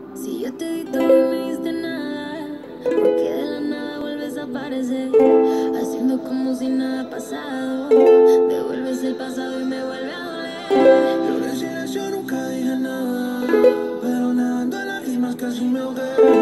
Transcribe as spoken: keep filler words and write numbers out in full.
Si yo te di todo y me diste nada, porque de la nada vuelves a aparecer, haciendo como si nada ha pasado. Devuelves el pasado y me vuelve a doler. Yo en silencio nunca dije nada, pero nadando en lágrimas casi me ahogué.